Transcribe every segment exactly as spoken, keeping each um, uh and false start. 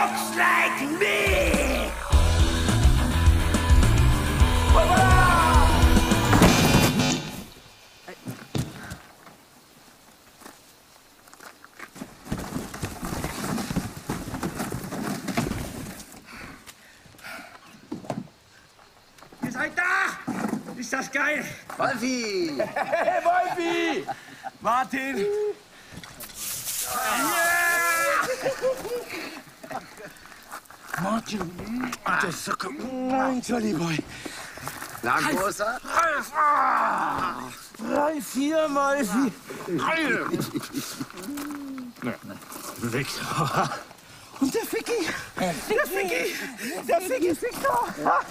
looks like me! Ihr seid da! Ist das geil? Wolfi! Hey, Wolfi! Martin! Yeah! Martin! Das ist so gut. Nein, Jolly Boy. Na, Großer? Drei, vier, Wolfi. Victor. Und der Ficky. Der Ficky. Der Ficky ist Victor.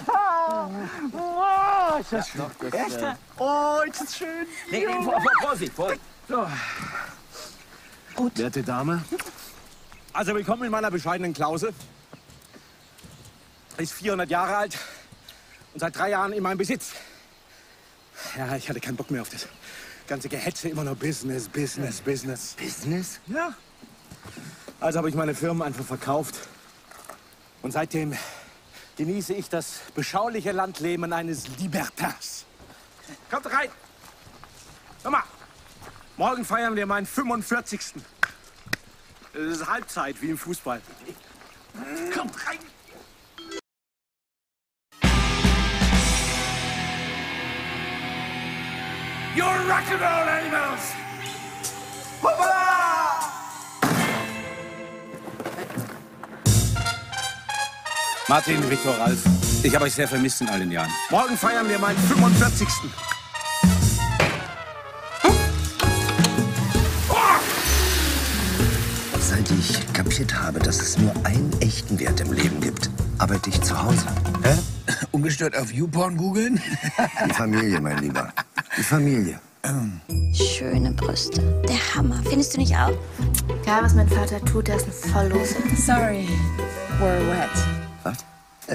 Oh, ist das schön. Echt? Oh, ist das schön. Nee, nee, vor, vor, Vorsicht, Vorsicht. So. Gut. Werte Dame, also willkommen in meiner bescheidenen Klause. Er ist vierhundert Jahre alt und seit drei Jahren in meinem Besitz. Ja, ich hatte keinen Bock mehr auf das ganze Gehetze, immer nur Business, Business, Business. Business? Ja. Also habe ich meine Firmen einfach verkauft. Und seitdem genieße ich das beschauliche Landleben eines Libertins. Kommt rein. Hör mal. Morgen feiern wir meinen fünfundvierzigsten Es ist Halbzeit, wie im Fußball. Kommt rein. You're rock'n'roll animals! Hoppala! Martin, Victor, Ralf, ich habe euch sehr vermisst in all den Jahren. Morgen feiern wir meinen fünfundvierzigsten Seit ich kapiert habe, dass es nur einen echten Wert im Leben gibt, arbeite ich zu Hause. Hä? Ungestört auf YouPorn googeln? Die Familie, mein Lieber. Die Familie. Schöne Brüste. Der Hammer. Findest du nicht auch? Egal, was mein Vater tut, der ist ein Vollloser. Sorry, we're wet. Was? Äh.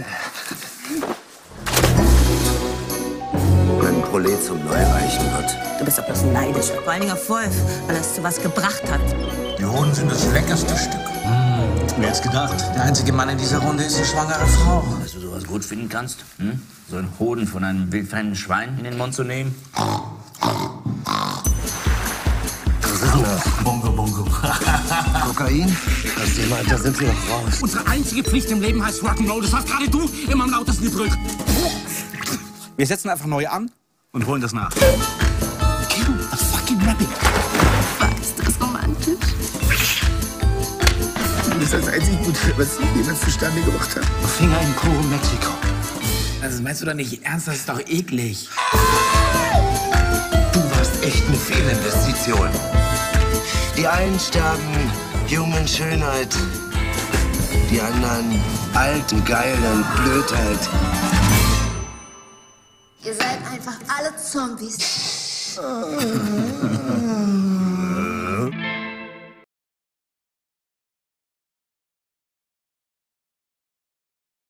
Wenn Prolet zum Neureichen wird. Du bist doch bloß neidisch. Vor allen Dingen auf Wolf, weil er es zu was gebracht hat. Die Hoden sind das leckerste Stück. Mmh, wer hätte gedacht? Der einzige Mann in dieser Runde ist eine schwangere Frau. Dass du sowas gut finden kannst, hm? So einen Hoden von einem wildfremden Schwein in den Mund zu nehmen? Was ist denn das? Bongo, bongo. Kokain? Aus dem Alter sind wir noch raus. Unsere einzige Pflicht im Leben heißt Rock'n'Roll. Das hast gerade du immer am lautesten gebrüllt. Wir setzen einfach neu an und holen das nach. Kill a fucking rabbit. Ist das romantisch? Das ist das einzig Gute, was ich jemals zustande gebracht habe. Finger in Puro Mexiko. Also meinst du doch nicht ernst? Das ist doch eklig. Du warst echt eine Fehlinvestition. Die einen sterben jung in Schönheit. Die anderen alt und geil und Blödheit. Ihr seid einfach alle Zombies.